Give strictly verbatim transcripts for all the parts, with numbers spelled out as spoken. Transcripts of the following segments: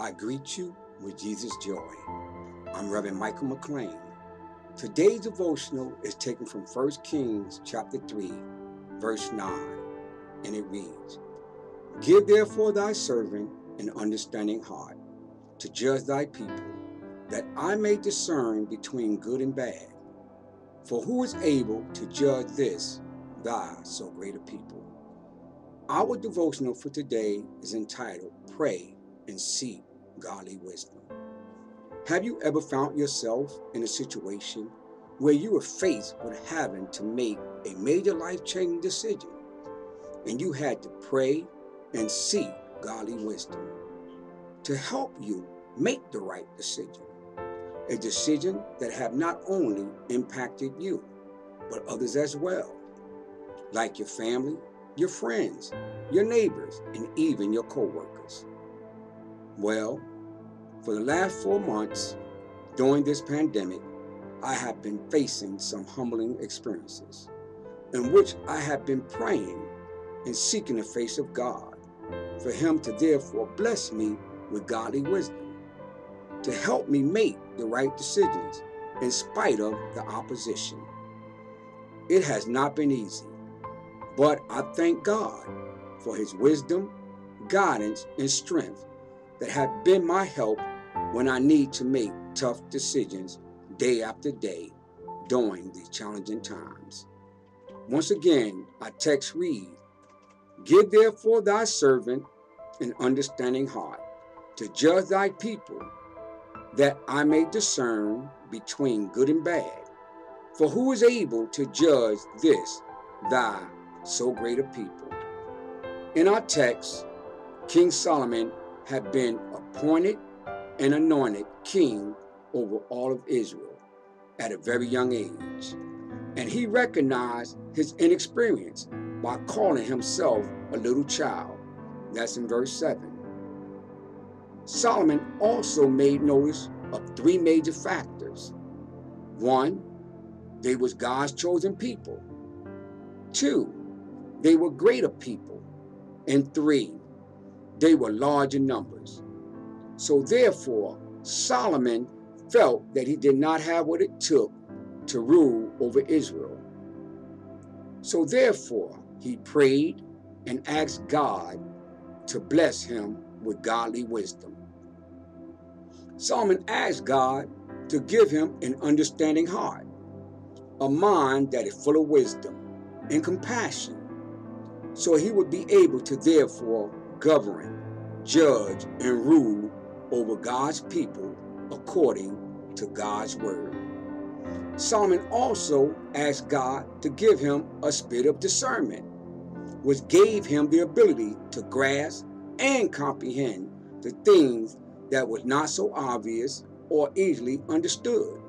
I greet you with Jesus' joy. I'm Reverend Michael McLean. Today's devotional is taken from First Kings chapter three, verse nine, and it reads, Give therefore thy servant an understanding heart, to judge thy people, that I may discern between good and bad. For who is able to judge this, thy so great a people? Our devotional for today is entitled, Pray and Seek Godly Wisdom. Have you ever found yourself in a situation where you were faced with having to make a major life-changing decision, and you had to pray and seek godly wisdom to help you make the right decision, a decision that have not only impacted you, but others as well, like your family, your friends, your neighbors, and even your co-workers? Well, for the last four months during this pandemic, I have been facing some humbling experiences in which I have been praying and seeking the face of God for Him to therefore bless me with godly wisdom to help me make the right decisions in spite of the opposition. It has not been easy, but I thank God for His wisdom, guidance, and strength that have been my help when I need to make tough decisions day after day during these challenging times. Once again, our text reads, Give therefore thy servant an understanding heart, to judge thy people, that I may discern between good and bad. For who is able to judge this, thy so great a people? In our text, King Solomon had been appointed and anointed king over all of Israel at a very young age, and he recognized his inexperience by calling himself a little child. That's in verse seven. Solomon also made notice of three major factors. One, they was God's chosen people. Two, they were greater people. And three, they were large in numbers. So therefore, Solomon felt that he did not have what it took to rule over Israel. So therefore, he prayed and asked God to bless him with godly wisdom. Solomon asked God to give him an understanding heart, a mind that is full of wisdom and compassion, so he would be able to therefore govern, judge, and rule over God's people according to God's word. Solomon also asked God to give him a spirit of discernment, which gave him the ability to grasp and comprehend the things that was not so obvious or easily understood.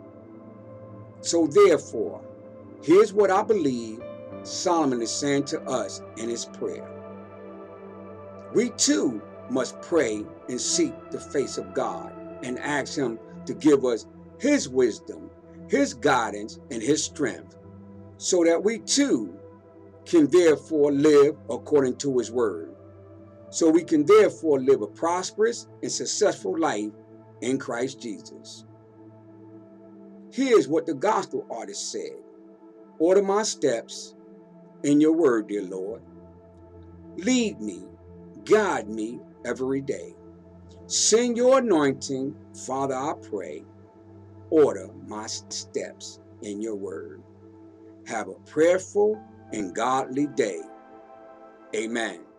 So therefore, here's what I believe Solomon is saying to us in his prayer. We too must pray and seek the face of God and ask Him to give us His wisdom, His guidance, and His strength, so that we too can therefore live according to His word, so we can therefore live a prosperous and successful life in Christ Jesus. Here's what the gospel artist said: Order my steps in your word, dear Lord. Lead me, guide me every day. Send your anointing, Father, I pray. Order my steps in your word. Have a prayerful and godly day. Amen.